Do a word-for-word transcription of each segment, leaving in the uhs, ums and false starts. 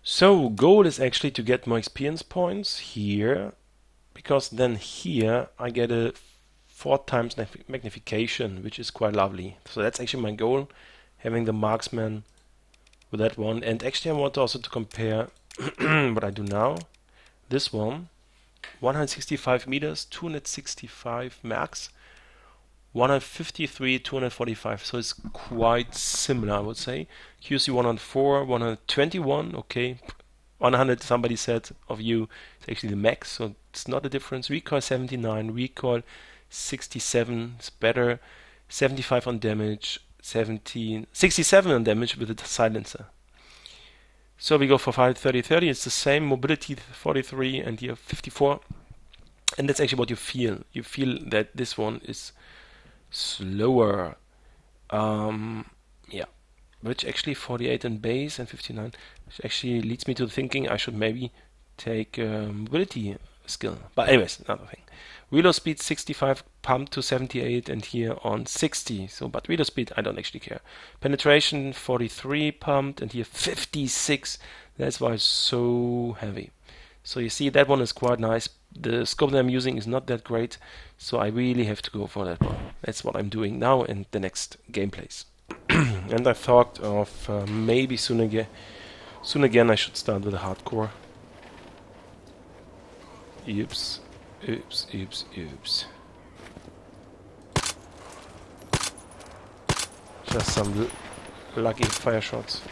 So goal is actually to get more experience points here, because then here I get a four times magnification, which is quite lovely. So that's actually my goal, having the marksman with that one. And actually I want also to compare what I do now. This one, one hundred sixty-five meters, two hundred sixty-five max, one hundred fifty-three, two hundred forty-five. So it's quite similar, I would say. Q C one hundred four, one hundred twenty-one, okay. one hundred, somebody said of you, it's actually the max, so it's not a difference. Recoil seventy-nine, recoil sixty-seven is better. seventy-five on damage, seventeen, sixty-seven on damage with the silencer. So we go for five thirty thirty, it's the same. Mobility forty-three and here fifty-four. And that's actually what you feel. You feel that this one is slower. Um, yeah. Which actually forty-eight in base and fifty-nine, which actually leads me to thinking I should maybe take a mobility skill. But anyways, another thing. Reload speed sixty-five, pump to seventy-eight, and here on sixty. So, but reload speed, I don't actually care. Penetration forty-three, pumped, and here fifty-six. That's why it's so heavy. So you see, that one is quite nice. The scope that I'm using is not that great, so I really have to go for that one. That's what I'm doing now in the next gameplays. And I thought of uh, maybe soon again, soon again I should start with a hardcore. Oops, oops, oops, oops. Just some l lucky fire shots.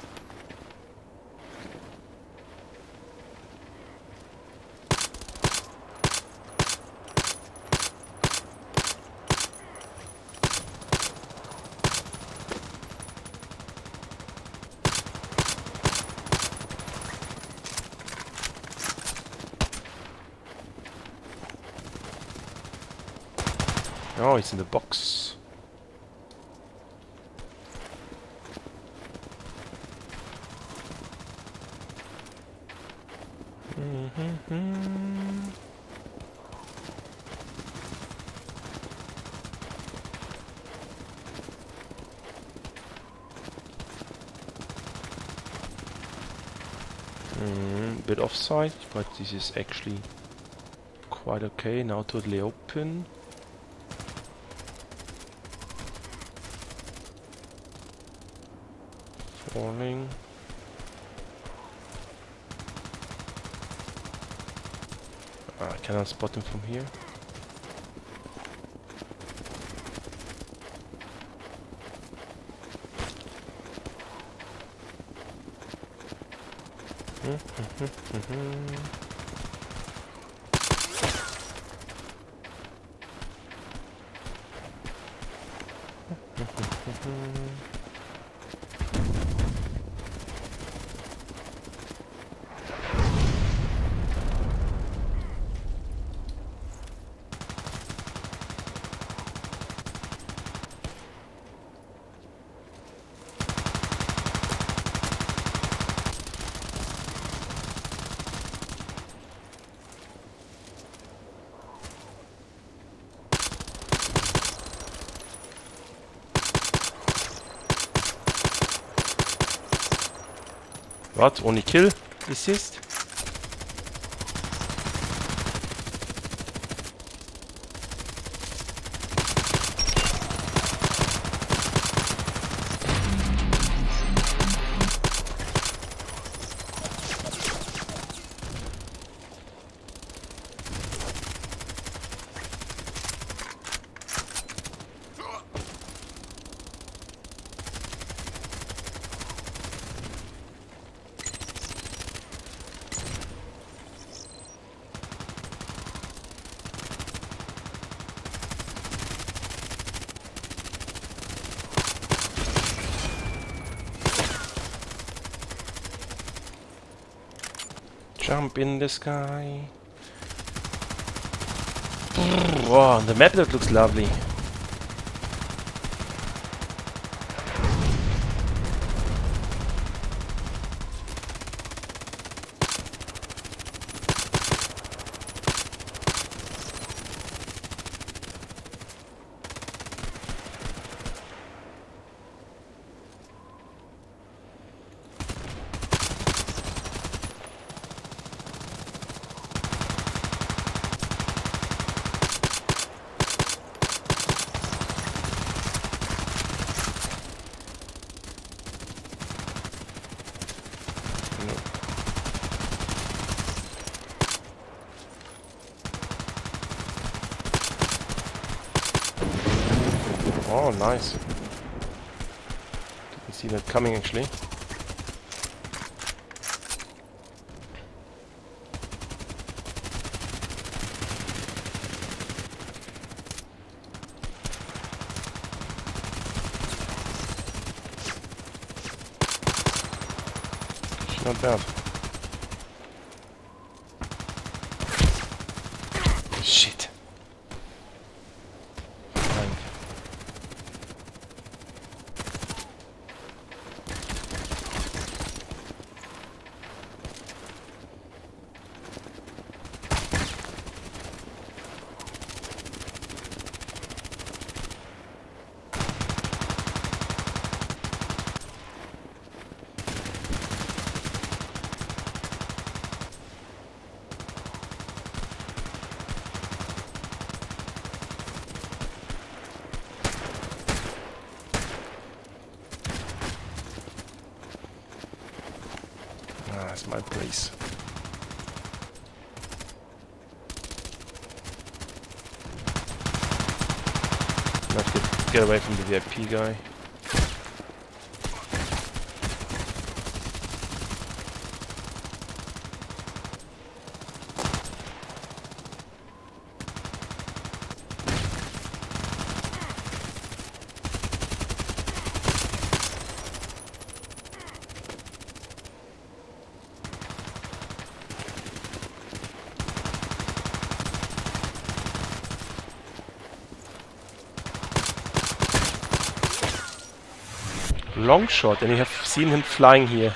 Oh, it's in the box. Mm-hmm. Mm, bit offside, but this is actually quite okay. Now totally open. Falling. Ah, I cannot spot him from here. What? Only kill? Assist? Jump in the sky. Wow, the map that looks lovely. Oh, nice. Didn't see that coming actually. Not bad. Shit. Fine. That's my place. Let's get, get away from the V I P guy. Long shot, and you have seen him flying here.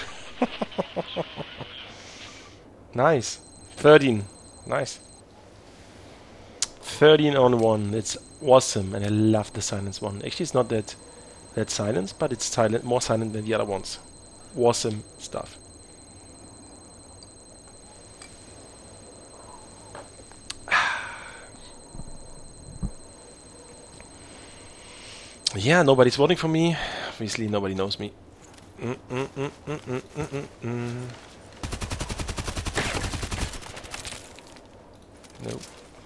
Nice. thirteen. Nice. thirteen on one. It's awesome, and I love the silence one. Actually, it's not that that silent, but it's silent, more silent than the other ones. Awesome stuff. Yeah, nobody's voting for me. Obviously, nobody knows me. Mm -mm -mm -mm -mm -mm -mm -mm. Nope.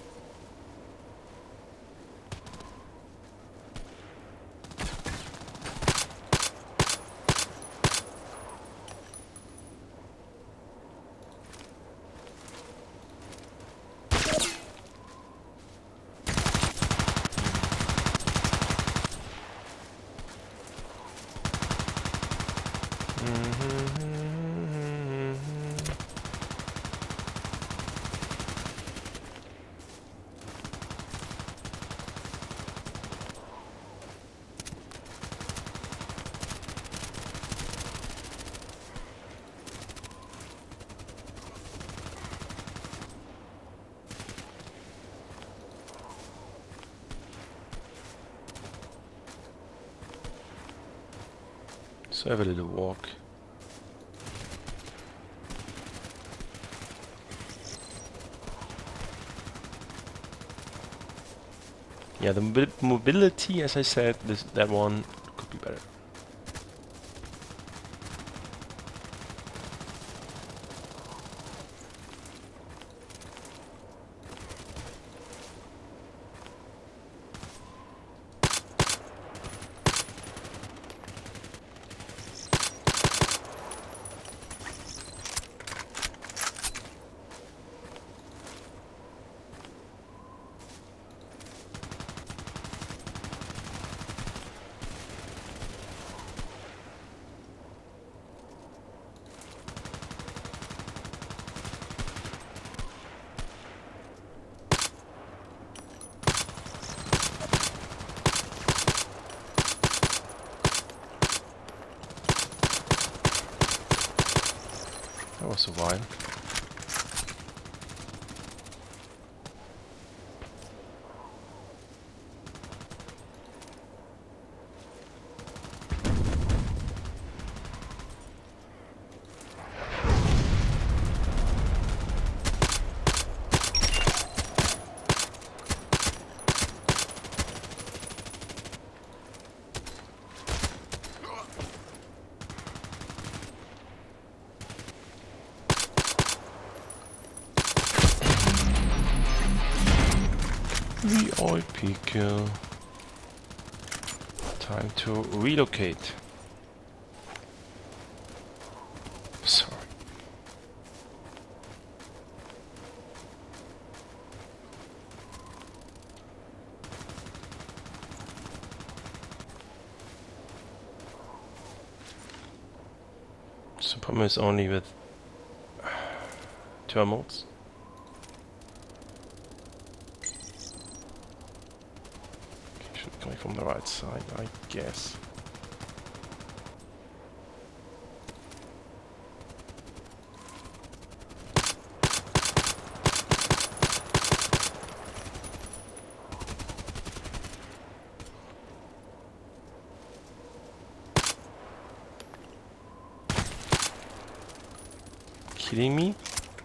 So have a little walk. Yeah, the mobi mobility, as I said, this that one could be better. That was a while. V I P kill. Time to relocate. Sorry. So problem is only with thermals. Coming from the right side, I guess. Kidding me?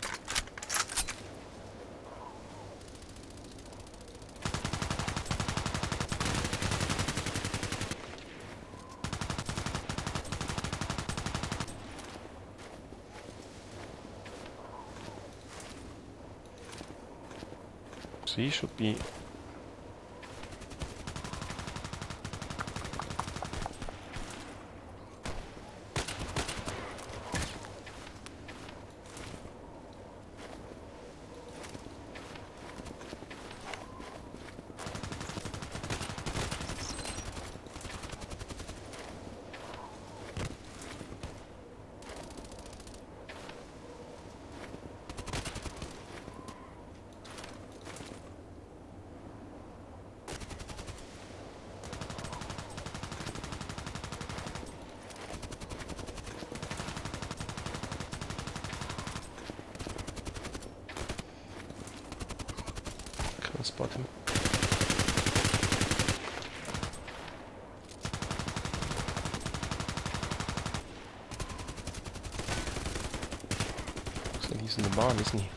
So he should be spot him. Looks like he's in the barn, isn't he?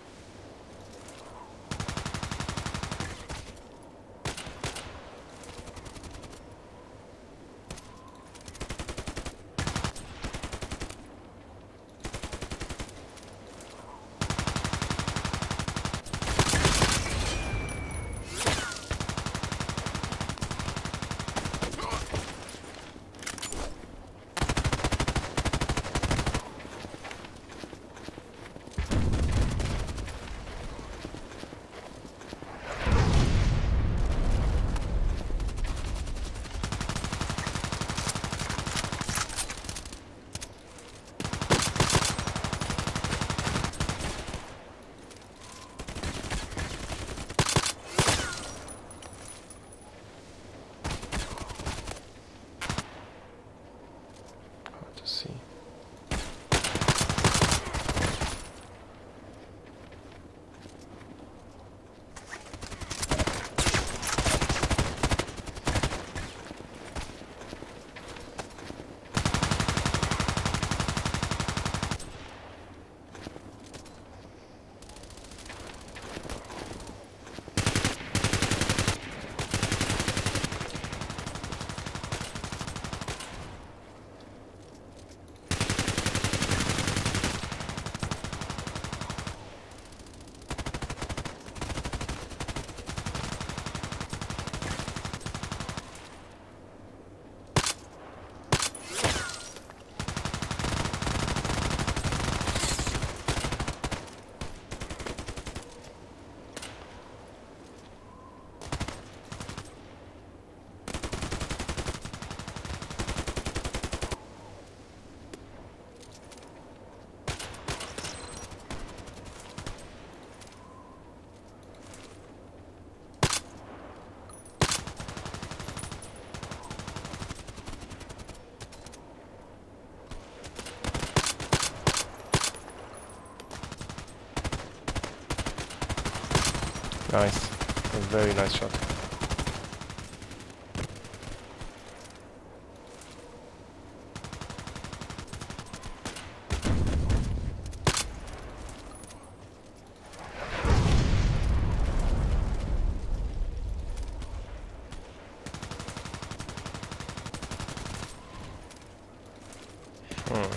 Nice. A very nice shot. Hmm.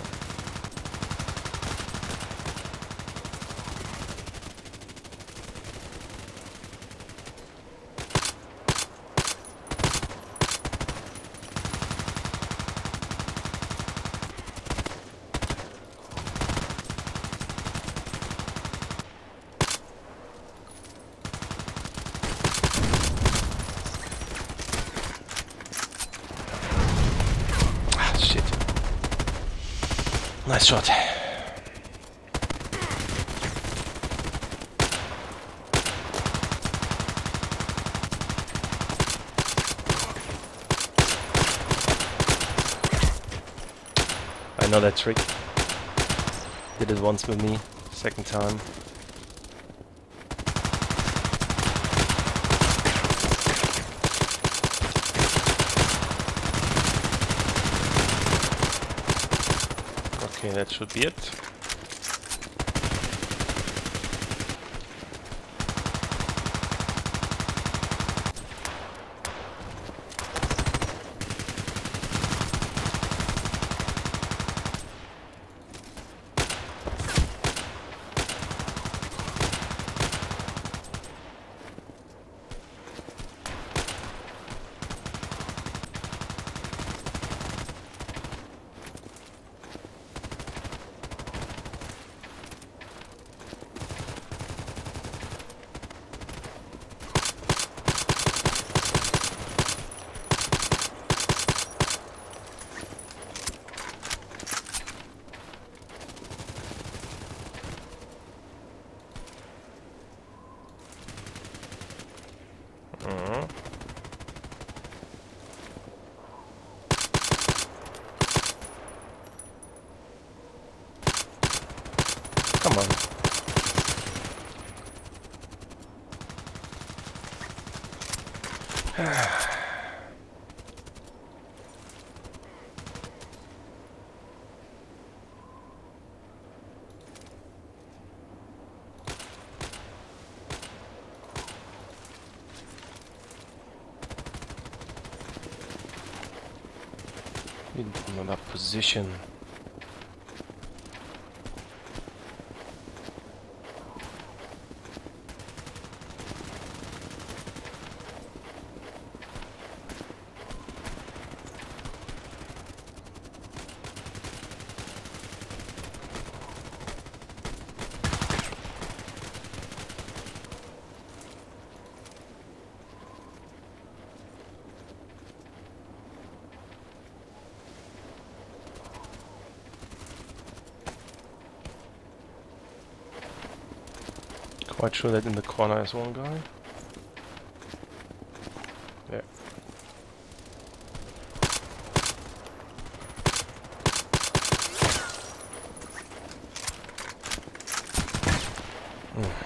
last shot. I know that trick. Did it once with me, second time. Okay, that should be it. Uh-huh. Come on. In another position. Quite sure that in the corner is one guy. There. Mm.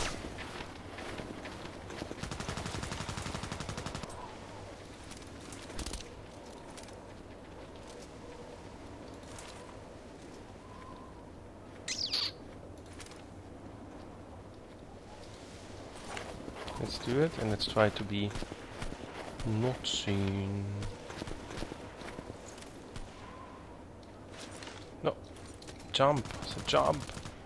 Let's do it, and let's try to be not seen. No, jump, it's a jump.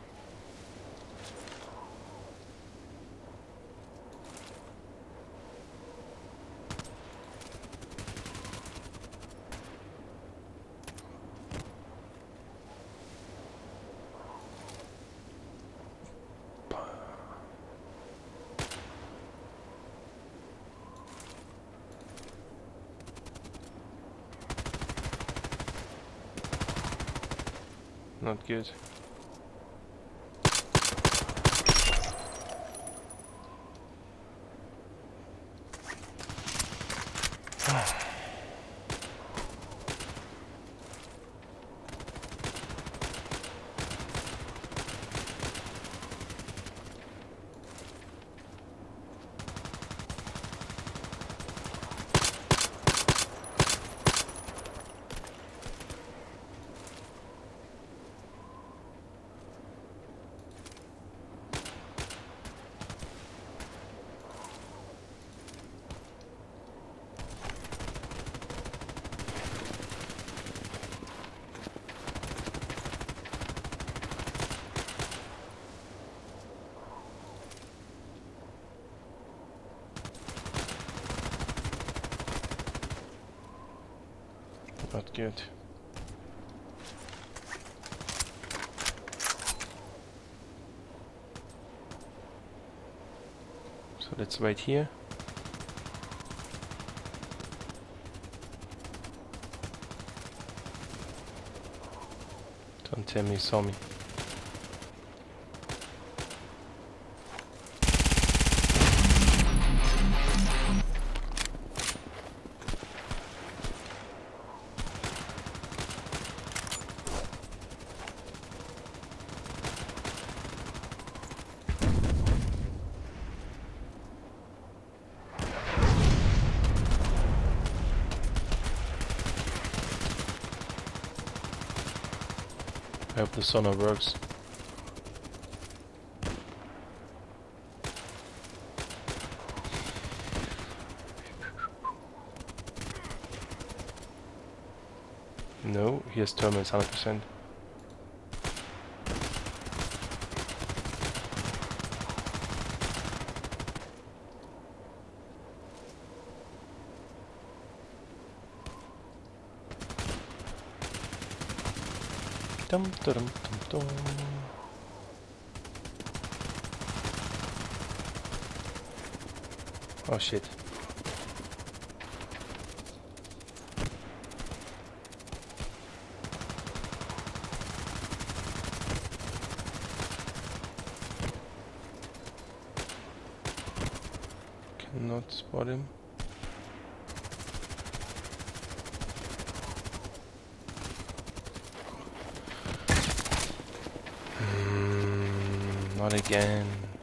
Not good. Not good. So let's wait here. Don't tell me he saw me. I hope the sonar works. No, he has terminals one hundred percent. Dum dum dum dum. Oh shit. Cannot spot him. Not again.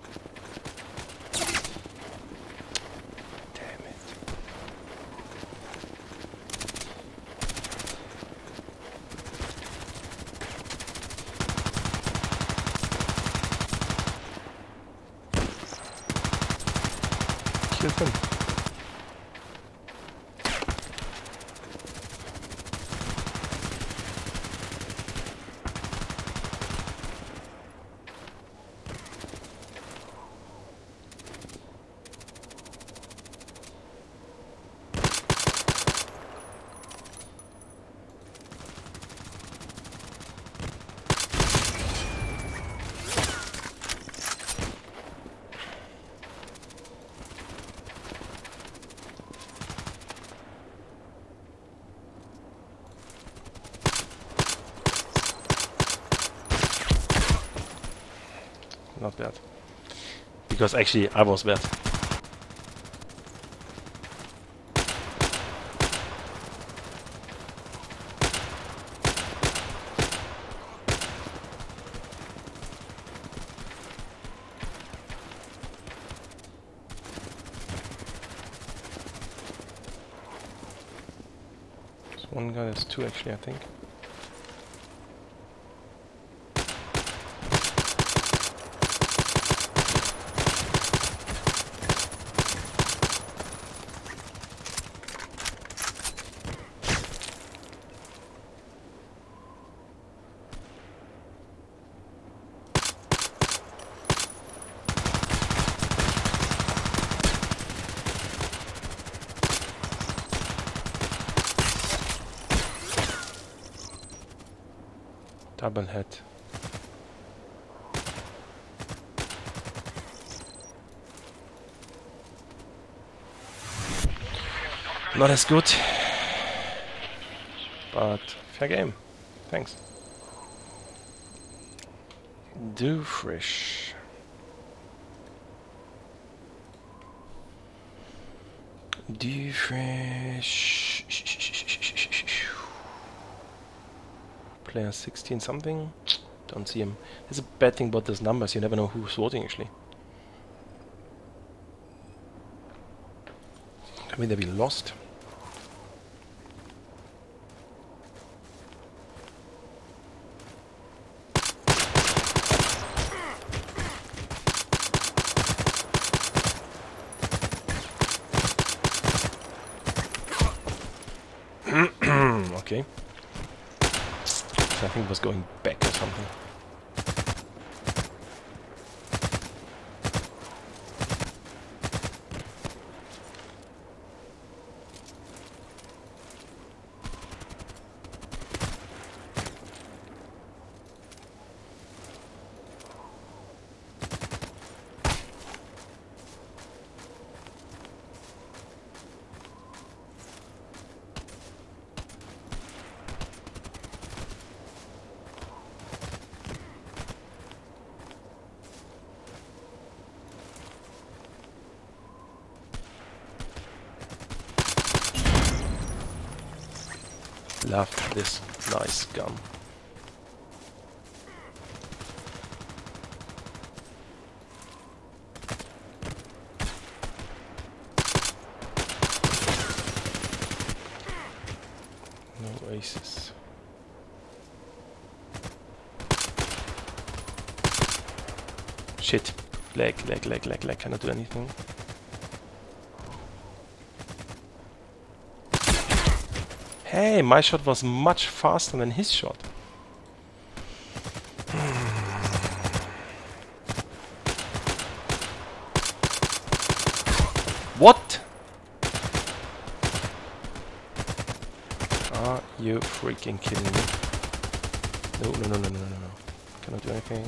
Damn it. Kill him. Not bad. Because actually I was bad. There's one guy, there's two actually, I think. Double head. Not as good, but fair game. Thanks. Do fresh. Do fresh. Player sixteen something. Don't see him. There's a bad thing about those numbers. You never know who's voting actually. I mean, they be lost. Okay. I think it was going back or something. love this nice gun. No aces. Shit. Lag, lag, lag, lag, lag. Cannot do anything. Hey, my shot was much faster than his shot. What? Are you freaking kidding me? No, no, no, no, no, no, no. Cannot do anything.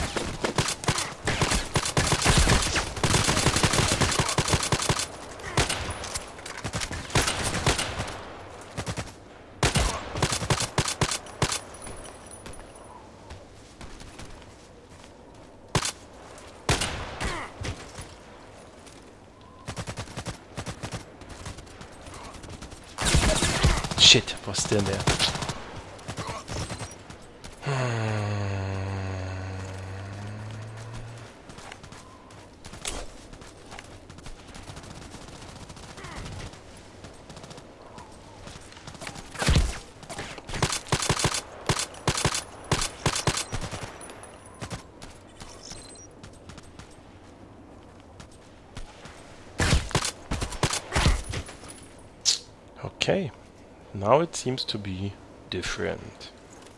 Shit, was still there. Okay. Now it seems to be different.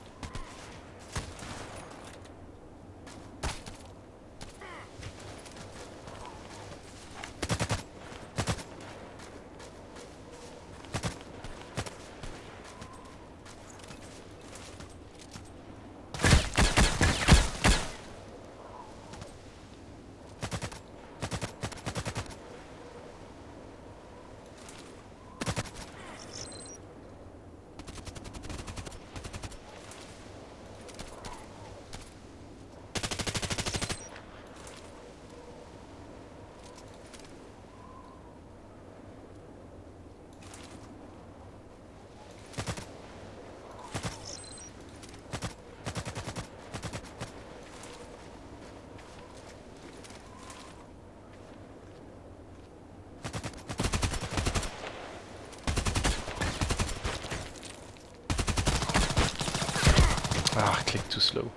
Ah, click too slow.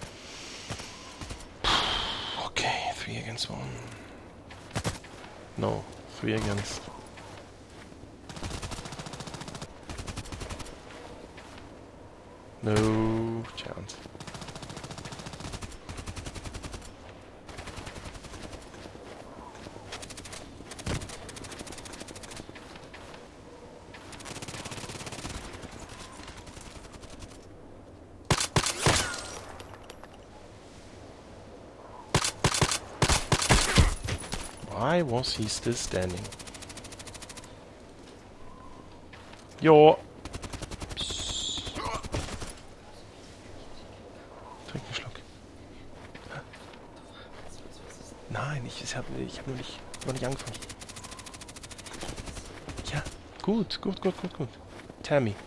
Okay, three against one. No, three against. No chance. Why was he still standing? Jo. Trink einen Schluck. Nein, ich, ich habe ich hab noch, nicht, noch nicht angefangen. Ja, gut, gut, gut, gut, gut. Tell me.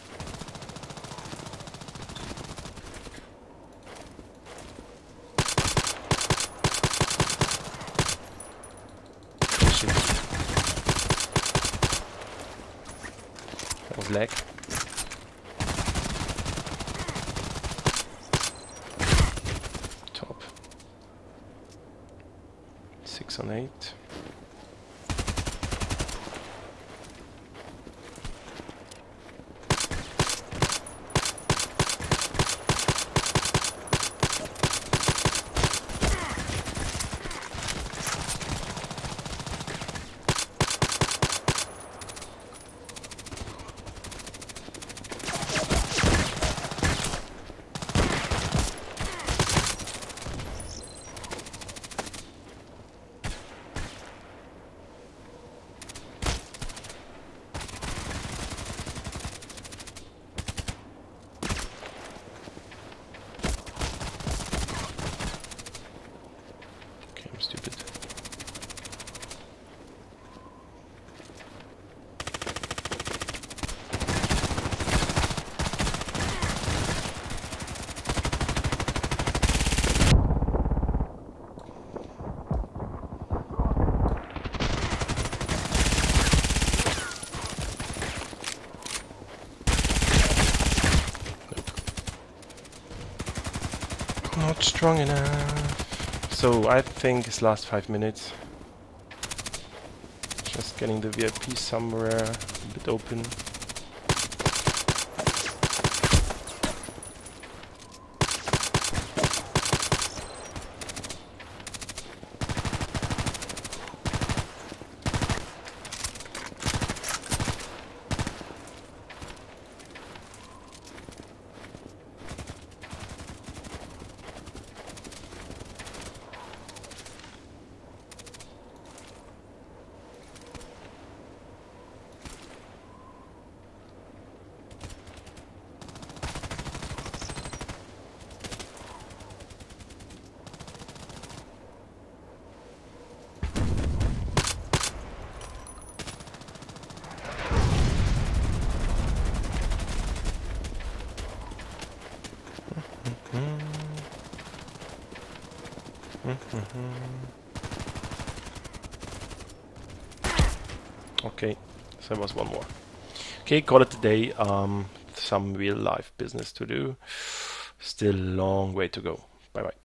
That was lag. Top. Six on eight. Not strong enough. So I think it's last five minutes. Just getting the V I P somewhere a bit open. Okay, so there was one more. Okay, call it a day. Um, some real life business to do. Still long way to go. Bye bye.